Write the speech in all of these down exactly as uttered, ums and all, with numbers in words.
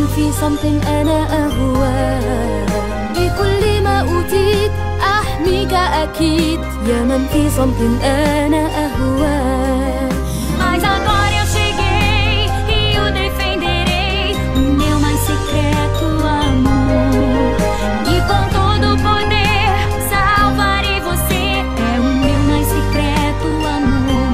في صمت أنا أهواه، بكل ما أوتيت أحميك أكيد يا من في صمت أنا أهواه. Mas agora eu cheguei e o defenderei, o meu mais secreto amor. E com todo o poder salvarei você, é o meu mais secreto amor.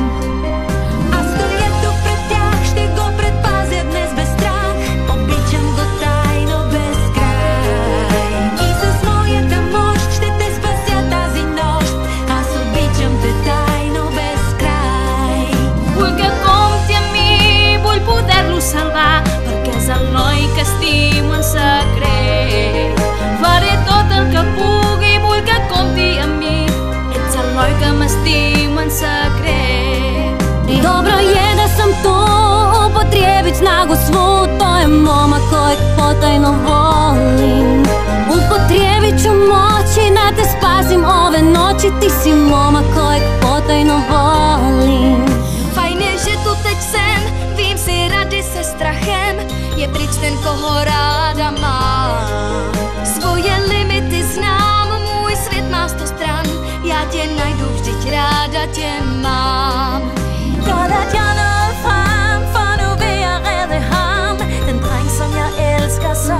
A stoję tu pred ťah, vždy go predpázia dnes bez strach, obličam go tajno bez kraj. Isus moje ta moc, vždy te spasia тази нощ, аз обичам те tajno bez kraj. Vull que compti amb mi, vull poder-lo salvar, perquè és el noi que estimo en secret. Faré tot el que pugui, vull que compti amb mi, ets el noi que m'estimo en secret. Dobro je, da sem to upotrebiť snagu svu, to je momak kojeg potajno volim. Upotrebit ću moći da te spasim ove noći, ti si momak kojeg potajno volim. Fajne, že tu teď jsem, vím si rady se strachem, je pryč ten, koho ráda mám. Svoje limity znám, můj svět má sto stran, já tě najdu, vždyť ráda tě mám. Glad at jeg nåede frem, for nu vil jeg redde ham, den dreng som jeg elsker så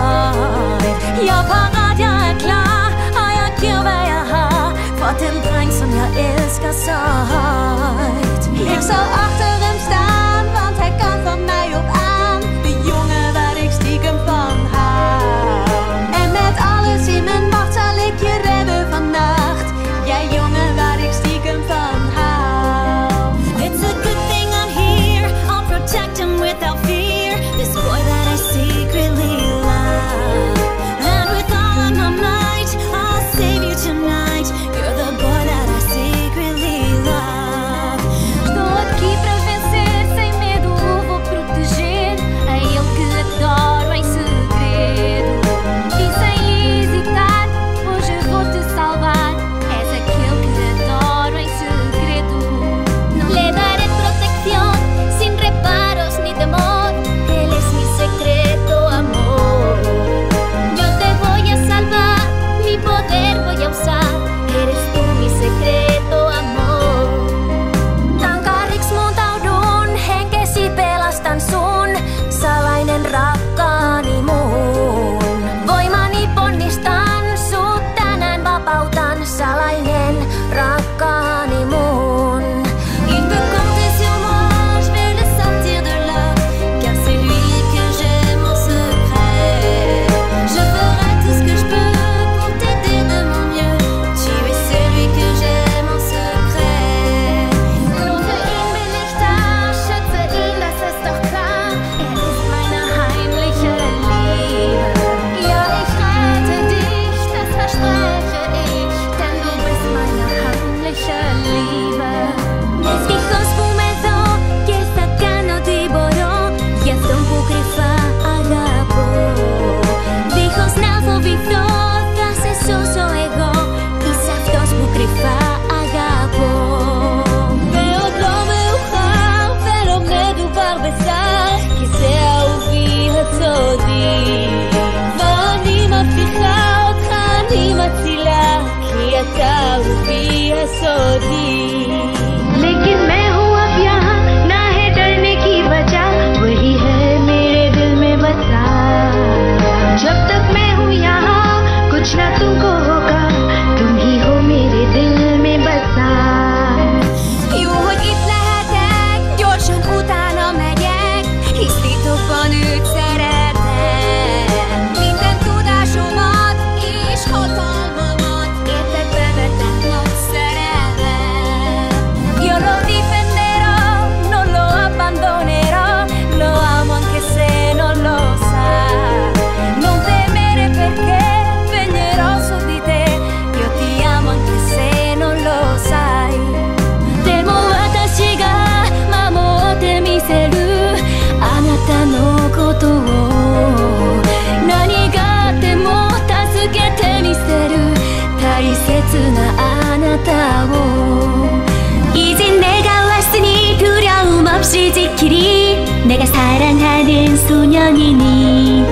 højt. Jeg er parat, jeg er klar, og jeg giver hvad jeg har, for den dreng som jeg elsker så højt. Ik zal achter hem staan, want hij kan van mij op aan, de jongen waar ik stiekem van hou. En met alles in mijn macht zal ik je redden vannacht, jij jongen waar ik stiekem van hou. It's a good thing I'm here, I'll protect him without fear, this boy that I secretly love. And with all of my might, I'll save you tonight, you're the boy that I secretly love. Estou aqui pra vencer, sem medo eu vou proteger, é ele que adoro em segredo. E sem hesitar, hoje eu vou te salvar, és aquele que adoro em segredo. Le daré protección, sin reparos ni temor, él es mi secreto amor. Yo te voy a salvar, mi poder voy a usar, eres tú mi secreto amor. Tankariksi muntaudun, henkesi pelastan sun, salainen rakkaani mun. Voimani ponnistan, sut tänään vapautan, salainen rakkaani mun. Il peut compter sur moi, je vais le sortir de là, car c'est lui que j'aime en secret. Je ferai tout ce que je peux pour t'aider de mon mieux, tu es celui que j'aime en secret. Lose ihn will ich da, schütze ihn, das ist doch klar, er ist meine heimliche Liebe. Ja, ich rette dich, das verspreche ich, denn du bist meine heimliche Liebe. Es hijos fumedo, και θα κάνω τι μπορώ, για αυτόν που κρυφά αγαπώ. Δίχως να φοβηθώ, θα σε σώσω εγώ, είσαι αυτός που κρυφά αγαπώ. ועוד לא מאוחר, ולא מדובר בשר, כי זה אהובי הסודי. ואני מבטיחה אותך, אני מצילה, כי אתה אהובי הסודי. लेकिन मैं हूँ अब यहाँ, ना है डरने की वजह, वही है मेरे दिल में बसा। जब तक मैं हूँ यहाँ, कुछ ना तुमको होगा, तुम ही हो मेरे दिल में बसा. Jó, hogy itt lehetek, gyorsan utána megyek, hisz titokban őt szeretem. Minden tudásomat és hatalmamat érted bevetem nagy szerelem. Io lo difenderò, non lo abbandonerò, lo amo anche se non lo sa. Non temere perché vengerò su di te, io ti amo anche se non lo sai. でも私が守ってみせる、あなたのことを。何があっても助けてみせる、大切なあなたを。이제 내가 왔으니 두려움 없이 지키리, 내가 사랑하는 소년이니.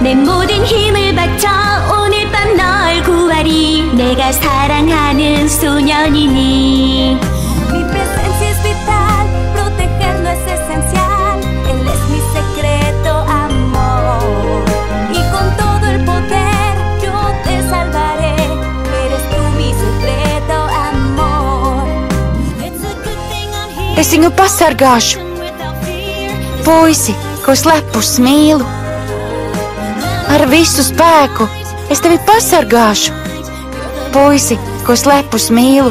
내 모든 힘을 바쳐 오늘 밤 널 구하리 내가 사랑하는 소년이니 Mi presencia es vital, protegerlo es esencial. Él es mi secreto amor. Y con todo el poder yo te salvaré. Eres tú mi secreto amor. It's a good thing I'm here. Es viņu pasargāšu, Without fear. puisi, ko slepus mīlu. Ar visu spēku es tevi pasargāšu, puisi, ko slepus mīlu.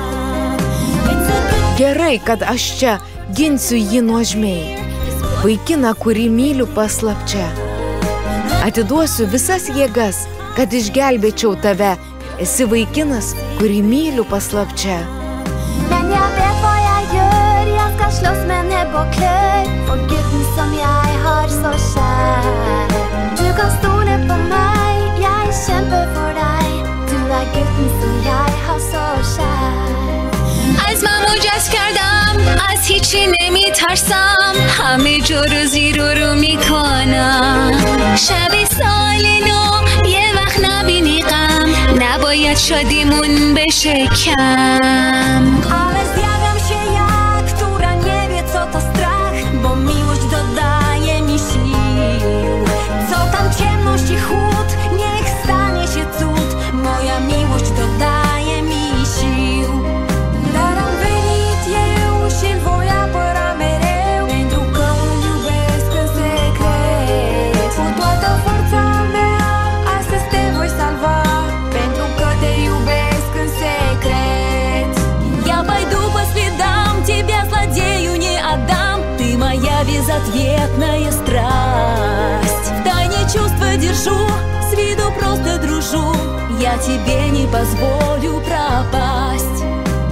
Gerai, kad aš čia ginsiu jį nuožmiai. Vaikiną, kurį myliu paslapčia. Atiduosiu visas jėgas, kad išgelbėčiau tave. Esi vaikinas, kurį myliu paslapčia. Men jag vet vad jag gör. Jag ska slåss med näbb och klör för guden som jag har så kär. Du kan stole på mig, jag kämpar för dig. Du är guden som jag har så kär. از من مجاز کردم از هیچی نمی ترسم همه جا رو زیر و رو میکنم شب سال نو یه وقت نبینی غم نباید شادیمون بشه کم Ale zjawiam się ja, która nie wie co to strach, bo miłość dodaje mi sił. Co tam ciemność i chłód, niech stanie się cud. Moja miłość dodaje mi sił. Dar-am venit eu și-l voi apăra mereu, pentru că îl iubesc în secret. Cu toată forța mea, astăzi te voi salva, pentru că te iubesc în secret. Я пойду по следам, тебя злодею не отдам. Ты моя безответная страсть. В тайне чувства держу, с виду просто дружу. Я тебе не позволю пропасть.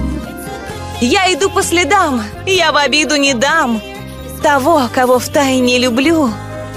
Я иду по следам, я в обиду не дам того, кого втайне люблю.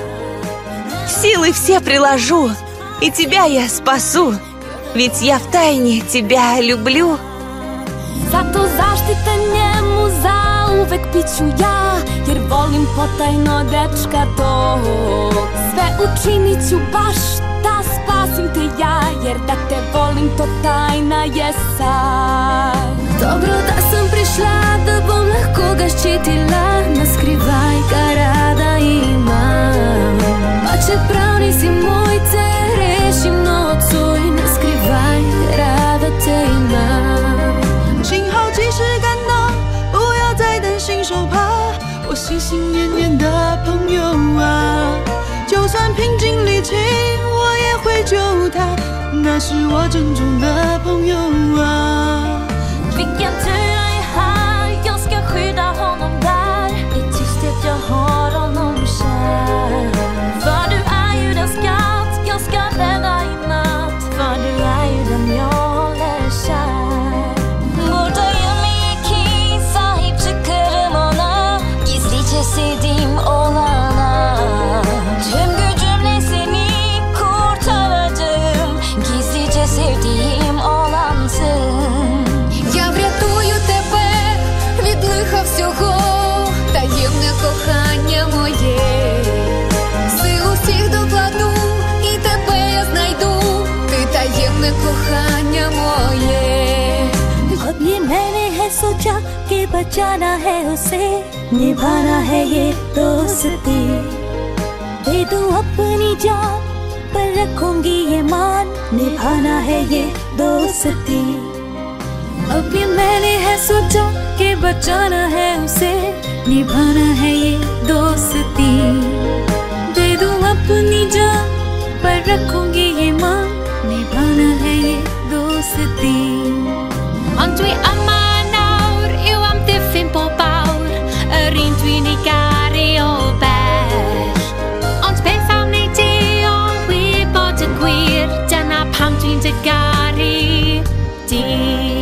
Силы все приложу, и тебя я спасу, ведь я втайне тебя люблю. Za to zaštita njemu zauvek piću ja, jer volim potajno dečka tog. Sve učinit ću baš da spasim te ja, jer da te volim to tajna je sad. Dobro da sam prišla, da bom lahko ga ščitila, ne skrivaj ga rada imam. Pa čeprav nisi moj, te rešim nocuj, ne skrivaj rada te imam. 幸好及时赶到，不要再担心受怕。我心心念念的朋友啊，就算拼尽力气，我也会救他。那是我珍重的朋友啊。 Vilken tur jag är här, jag ska skydda honom där. I tysthet jag har honom kär. För du är ju den skatt jag ska rädda i natt. För du är ju den jag håller kär. Buradayım iyi ki sahip çıkarım ona. Gizlice sevdiğim olana. Tüm gücümle seni kurtaracağım. Gizlice sevdiğim olansın. Я врятую тебе від лиха всього, таємне кохання моє. Сил усіх докладу, і тебе я знайду, ти таємне кохання моє. अपने मैंने है सोचा कि बचाना है उसे, निभाना है ये दोस्ती. दे दूं अपनी जान पर रखूंगी ये मान, निभाना है ये दोस्ती. अभी मैंने है सोचा कि बचाना है उसे, निभाना है ये दोस्ती. दे दूं अपनी जान पर रखूंगी ये मान, निभाना है ये दोस्ती. Ond dwi yma nawr i'w amddiffyn bob awr yr un dwi'n ei garu o bell ond beth am wneud i o wybod y gwir dyna pam dwi'n dy garu di